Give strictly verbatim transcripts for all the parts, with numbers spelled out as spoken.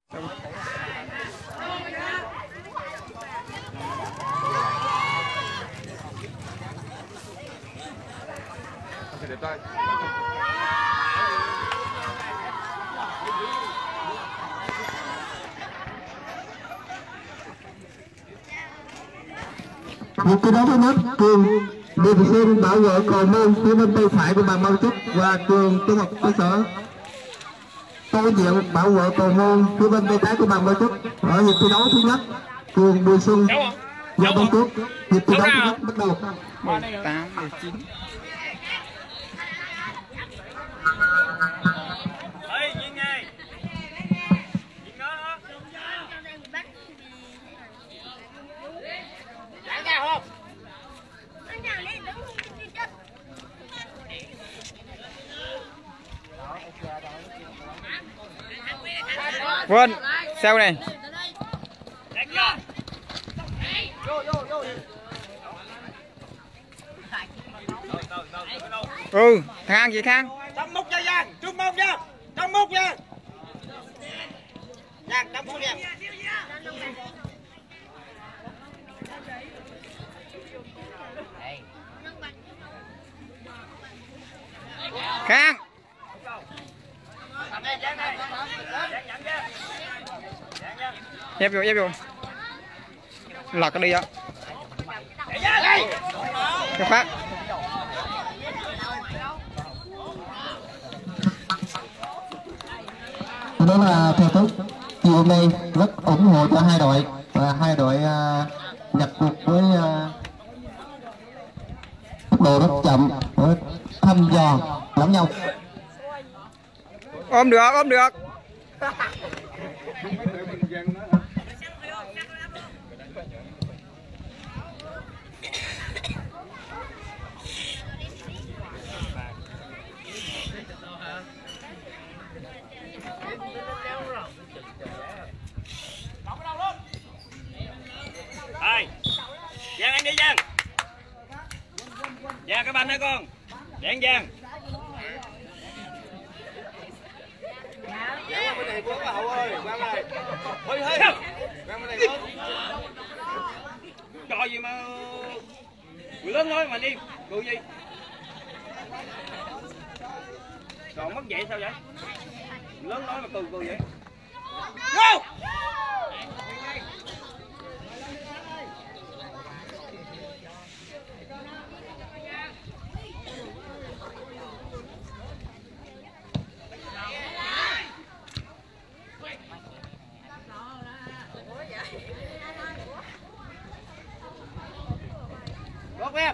Một cái đó thứ nhất, trường Lê Thị Xuân bảo vệ cầu môn phía bên tay phải của bàn Mau Trúc và trường Trung học cơ sở Tô Diện bảo vệ cầu môn phía bên tay trái của bàn Mau Trúc. Ở hiệp thi đấu thứ nhất, trường Bùi Xuân và Mau Trúc. Hiệp thi đấu thứ nhất bắt đầu. mười tám, mười chín. Vân, sao này? Ừ, Khang gì Khang? Trong múc nha Giang, trung múc nha, trong múc nha. Giang, trong múc nha. Khang. Ép vô, ép vô. Lọt cái đi á. Cái phát. Đó là theo thức chiều hôm nay rất ủng hộ cho hai đội và hai đội uh, nhập cuộc với uh, tốc độ rất chậm để thăm dò lẫn nhau. Ôm được, ôm được. Rồi, Giang anh đi Giang. Giang cái banh hả con? Giang Giang. Giang qua bên này của bà Hậu ơi, Quang ơi. Hơi hơi. Quang bên này con. Trò gì mà người lớn nói mà đi, cười gì? Còn mất vậy sao vậy? Người lớn nói mà cười cười vậy? Go! Gót em.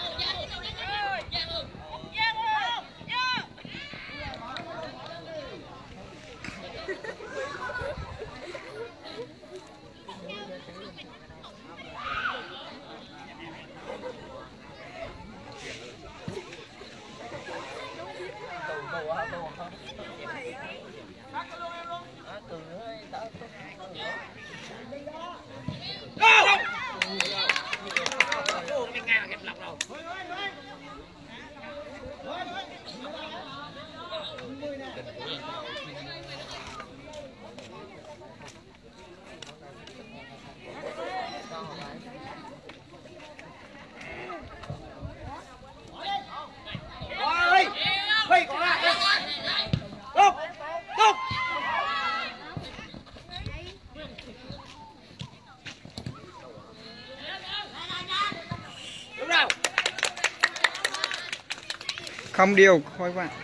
Không điều, thôi bạn.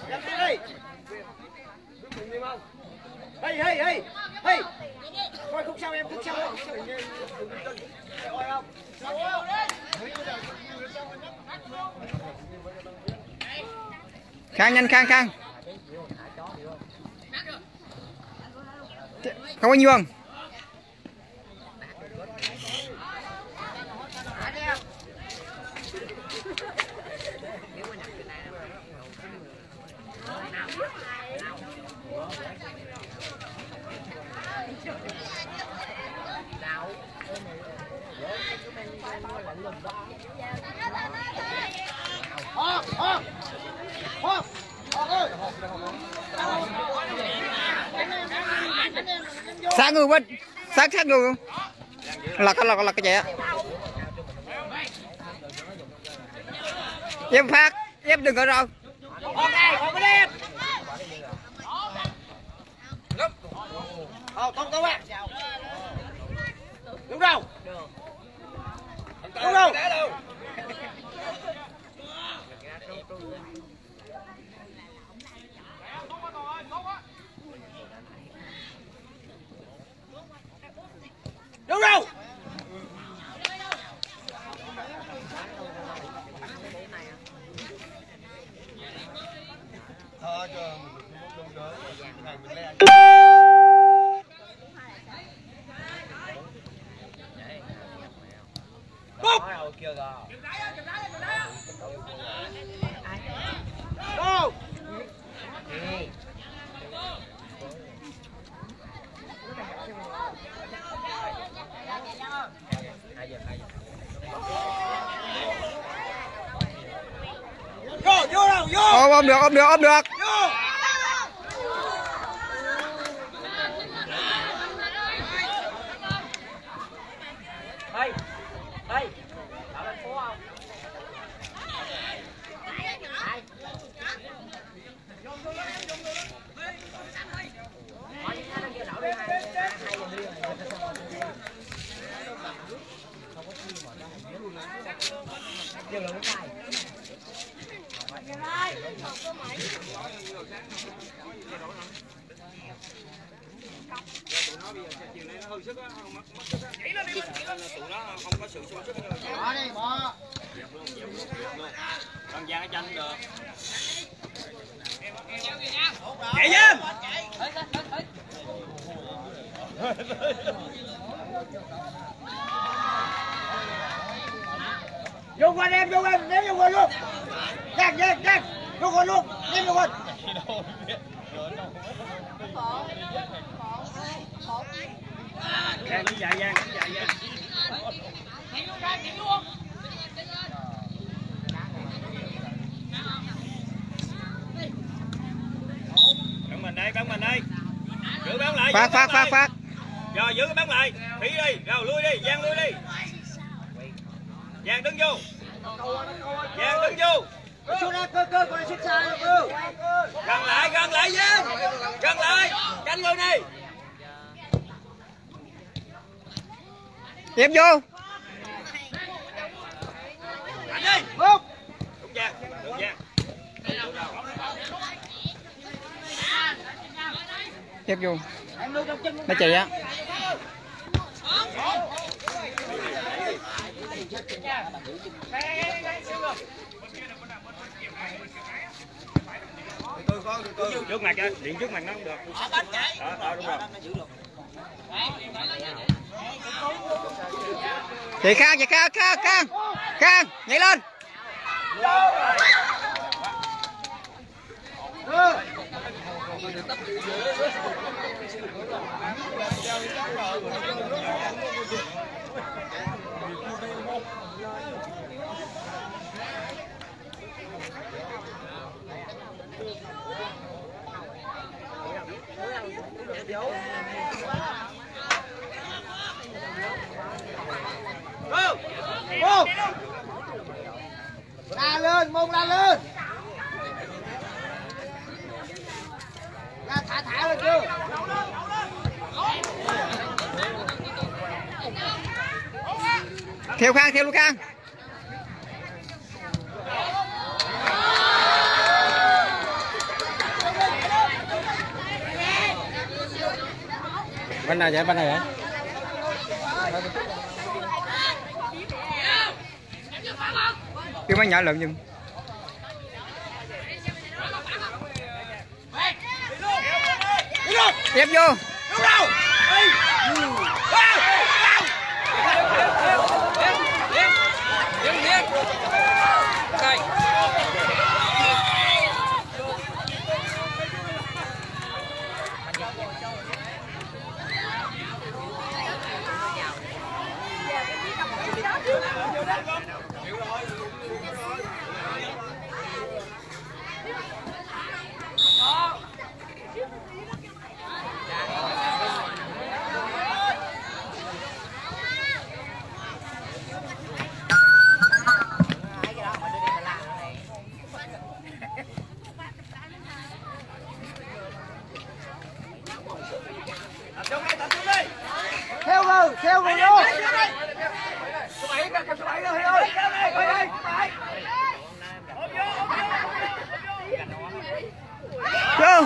Hey, hey, hey, hey. Coi khúc sau em, khúc sau. Khang nhanh Khang Khang. Không có nhiều không? Sát người quên, sát sát người là cái là là cái gì á? Em phát, em đừng có rồi. Ok, không có đi. Ờ, không không ạ. Đúng đâu? Đúng đâu? Đúng đâu? Thôi cho mình đúng đó, hàng mình le. Bốc. Go. Vô, vô đâu, vô. Ôm ôm được, ôm được, ôm được. Vô. Đây. Đây. Ở thành phố không? Tụi nó không có sự sung sức như bỏ đi bỏ con giang ở tranh được chạy lên vô quanh em vô quanh ném vô quanh luôn giang giang giang vô quanh luôn ném vô quanh Giang đứng dài Giang đứng dài Giang chạy luôn ra chạy luôn bắn mình đây bắn mình đây giữ bắn lại Phát phát phát phát rồi giữ bắn lại thủy đi rồi lui đi Giang lui đi Giang đứng vô Giang đứng vô xuống ra cơ cơ còn xích xa cơ gần lại gần lại Giang gần lại canh người đi tiếp vô anh đi một đúng Giang đúng Giang tiếp vô nó chạy á trước mặt á điện trước mặt nó không được đó, đó đúng rồi chị Khang chị Khang Khang Khang Khang nhảy lên Vô. La lên, mông la lên. La thả thả lên chưa? theo Khang theo luôn Khang Bên này vậy, bên này vậy. Cái máy nhỏ lượng nhưng. Tiếp vô. Đúng đâu. Theo rồi, theo rồi luôn. Vô.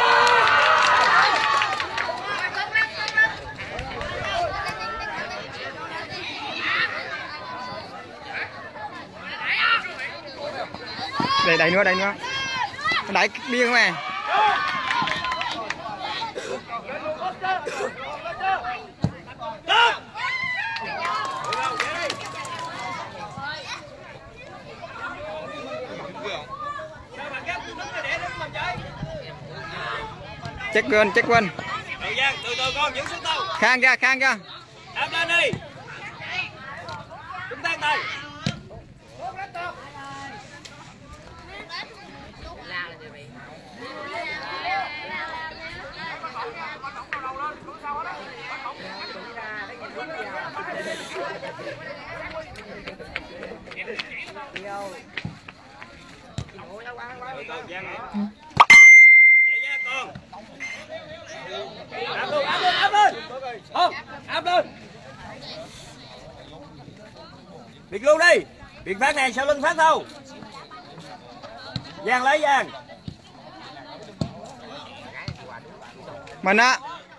Đây đây nữa, đây nữa. Đẩy điên mà. Check quên, check quên. Từ Giang, từ từ con giữ xuống tàu. Khang ra, khang ra. Đạp lên đi. Chúng ta tay. Từ từ Giang này. Chạy ra con. Áp luôn, áp lên, áp lên. Không, áp lên. Biệt luôn đi. Biệt phát này sau lưng phát đâu. Giang lấy Giang. Mình á.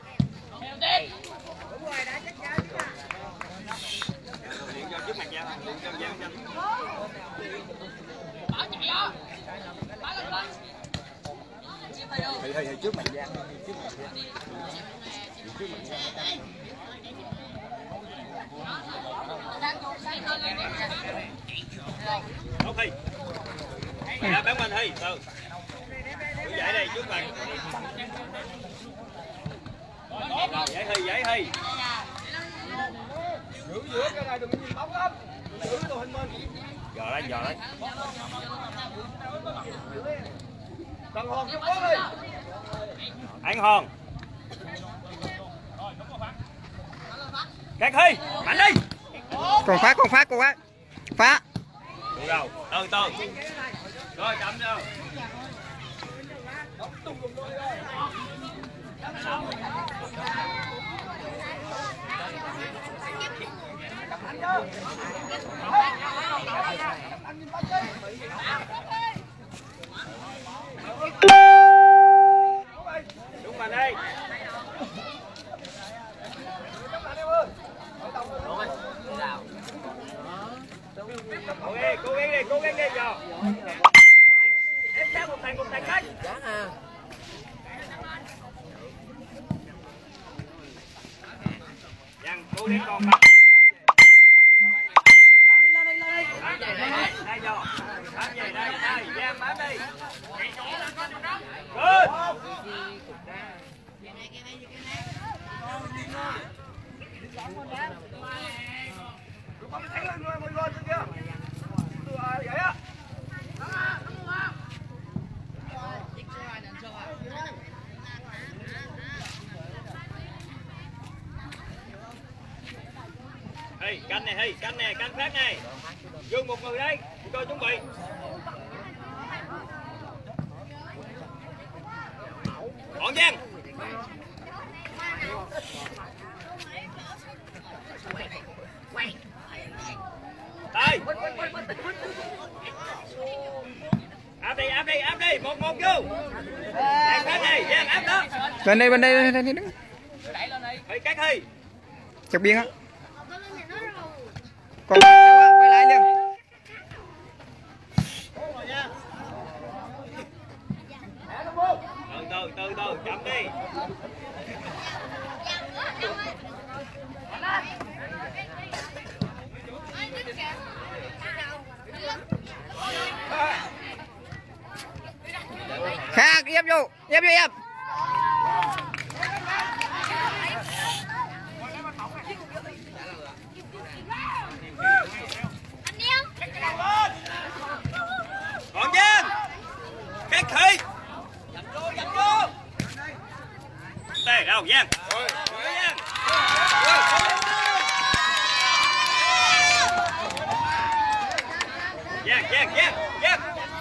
Thì thì trước mặt Giang, trước mặt Giang. Trước mặt Giang. Không Thi. Dạ bán mình Thi, từ. Cứ dậy đây trước mặt. Rồi, dậy Thi, dậy Thi. Giữ giữa cái này đừng nhìn bóng lắm. Giữ đồ hình mình. Giờ đấy, giờ đấy. Đằng Hòn giúp bóng đi. Anh Hòn. Cắt Thi, mạnh đi. Còn phát, còn phát, còn phát. Phá. Được đâu, từ từ. Rồi chậm đâu. Đúng mà đây. Cố gắng, cố gắng đi, cố gắng đi giờ. Em sang một thằng, một thằng khách. Giang, cố gắng con bắt. Đây giờ. Bám về đây, đây, Giang bám đi. Good. Hey, canh này, hey, canh này, canh phát này. Dương một người đây, tôi chuẩn bị. Còn Giang. Đây. Áp đi, áp đi, áp đi, một một vô. Giang phát này, Giang áp đó. Bên đây, bên đây, bên đây, đứng. Thủy cắt Thi. Chụp biên á. Còn quay lại liền. Từ từ từ từ chậm đi. Khác ép vô, ép vô ép. Còn Giang. Cắt Thi. Dập vô, dập vô. Đây, đâu Giang. Rồi, Giang. Giang, Giang, Giang, Giang.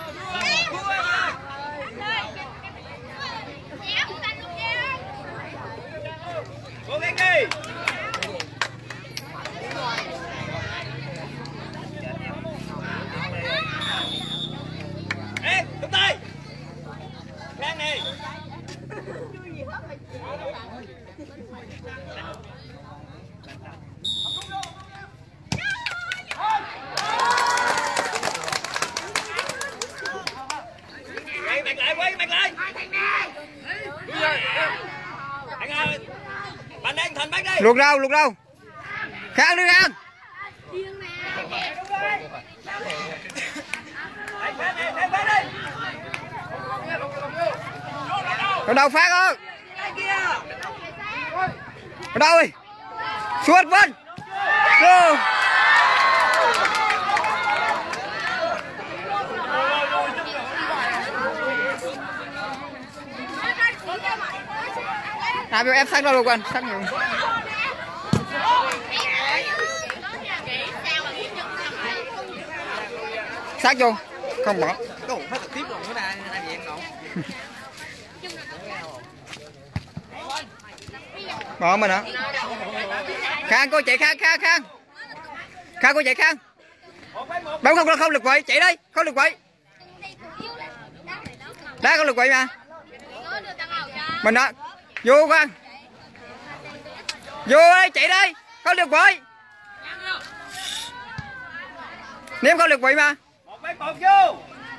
Cố gắng đi. Ê, tung tay. Khang này. Quay mặt lại, quay mặt lại. Bạn ơi. Bạn đang Thành bắt đi. Luộc rau, luộc rau. Khang đi Khang. Ở đâu Phát ơi. Ở đâu đi. Suốt Vân. Go. À, biểu em sát ra luôn quên, sát nhiều. Sát vô, không bỏ. Đủ phải tiếp rồi nó đang đang vậy cậu. Bỏ mình hả? Khang cô chạy Khang Khang Khang. Khang cô chạy Khang. Bấm không không lực quậy, chạy đi, không lực quậy. Đá không lực quậy mà. Mình đó. Vô Quang. Vô ơi, chạy đi, không lực quậy. Ném không lực quậy mà. Một mấy một vô.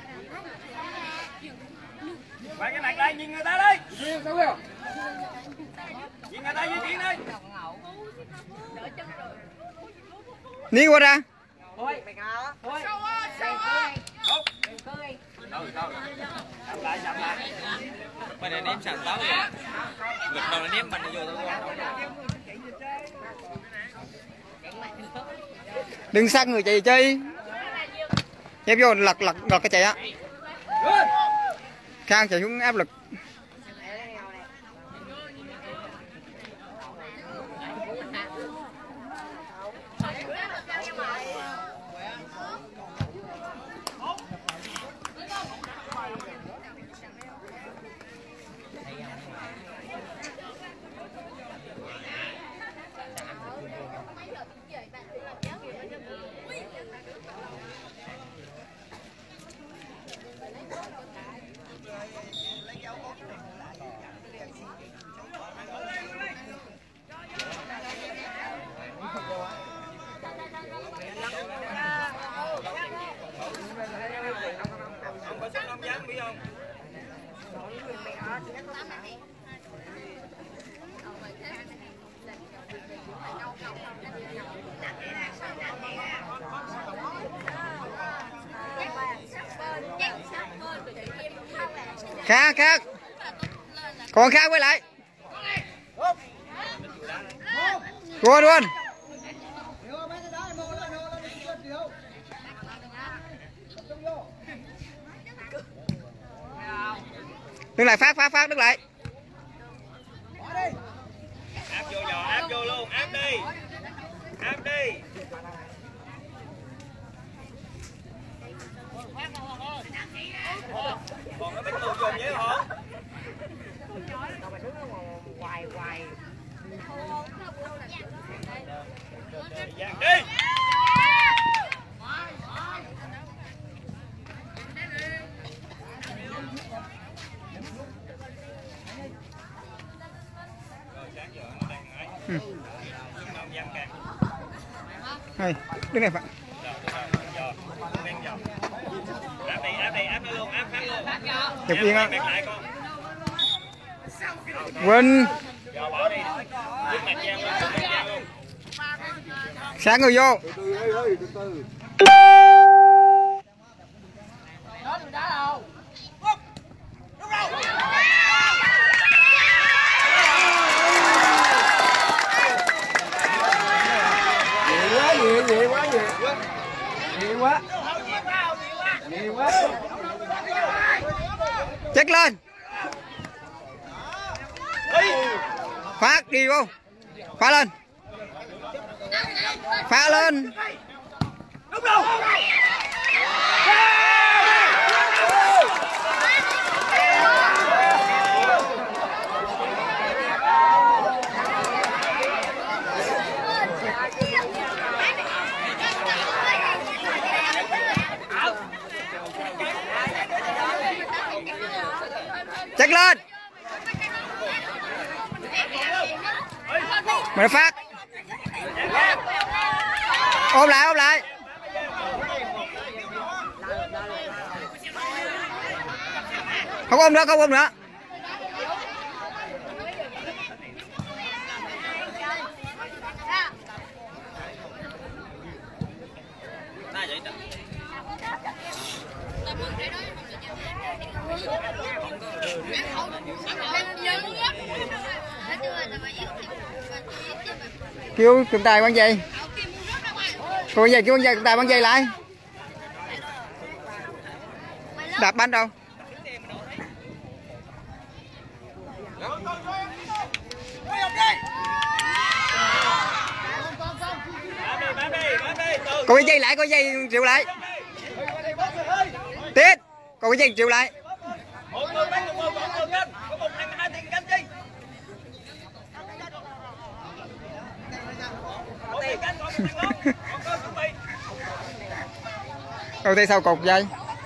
Bạn cái mặt lại nhìn người ta đi. Nhìn người ta di chuyển đi. Ní qua ra. Thôi, mày ngờ. Thôi. Đâu đâu. Chậm lại, chậm lại. Mày đã ném sẵn táo rồi. Lực đầu là ném mình vô tao. Đừng sát người chạy chơi. Ép vô lật lật lật cái chạy á. Khang chạy xuống áp lực. Khang Khang. Còn Khang quay lại. Đua luôn. Đứng lại Phát Phát Phát đứng lại. Áp vô giò, áp vô luôn, áp đi. Áp đi. Còn nó biết tù dùm với hả? Hoài hoài. Giang đi. Đây, đứng này bạn. Áp đi, áp đi, áp nó luôn, áp phát luôn. Chụp yên á. Quỳnh. Giờ bỏ đi. Trước mặt Giang luôn, trước mặt Giang luôn. Sáng người vô. Nhiều quá, nhiều quá. Nhiều quá. Nhiều quá. Chết lên. Phát đi vô. Phá lên. Phá lên. Đúng đâu. Chết lên. Mày Phát. Ôm lại, ôm lại. Không ôm nữa, không ôm nữa. Kêu cầm tài băng dây. Cô dây kêu băng dây, cầm tài băng dây lại. Đạp banh đâu. Cô dây lại, cô dây triệu lại. Tiết, cô dây triệu lại. Một người bắt một một người canh, có một hai hai tiền canh chi. Một tiền canh còn một tiền ngon, còn con chuẩn bị. Đầu tay sau cột dây.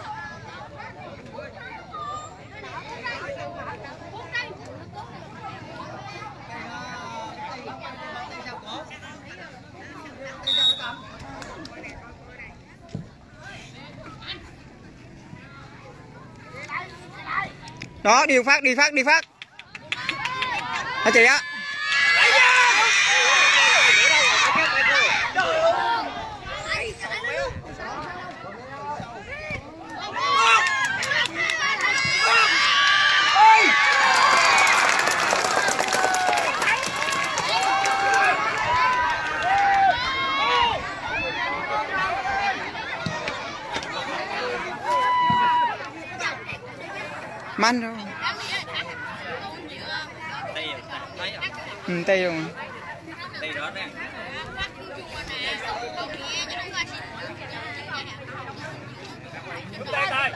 Đó, đi phát, đi phát, đi phát. Hả chị á? Man đâu. Ừ, tay rồi. Tay đó nè. Tay tay.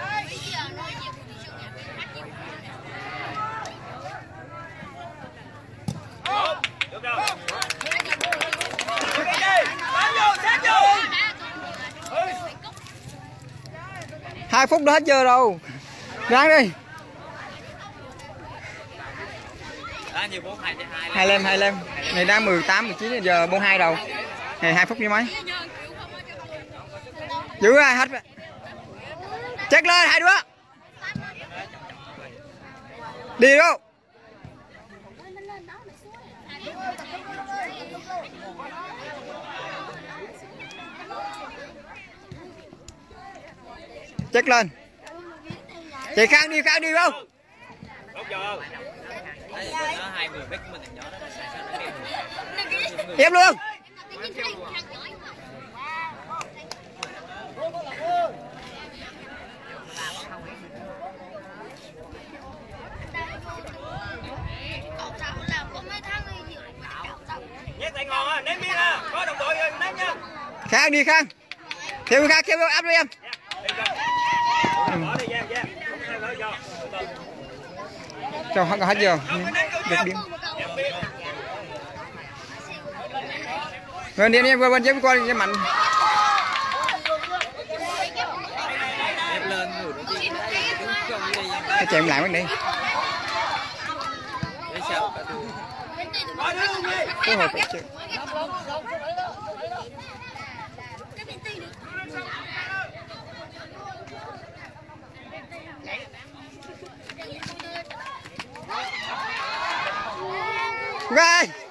Được rồi. Bắn vô, sát vô. Hai phút đó hết giờ đâu. Ráng đi. Nhiều bốn hai hai. Hai lem, hai lem. Này đang mười tám, mười chín giờ bốn hai đầu. Này hai phút như mấy. Giữ ai hết. Chết lên hai đứa. Đi đâu. Chết lên. Chị Khang đi, Khang đi đâu. Tiếp luôn. Nhét tay ngon á, ném miếng à, có đồng đội rồi ném nha. Khang đi Khang. Theo Khang, theo áp đi em. Bỏ đi Giang, Giang. Cho hết hết giờ. Được điểm. Rồi đi đi qua bên chém qua cho mạnh. Lên người nó đi. Cái chèm lại bên đi. Để sao cả tôi. Cái hồi phải chưa. Gai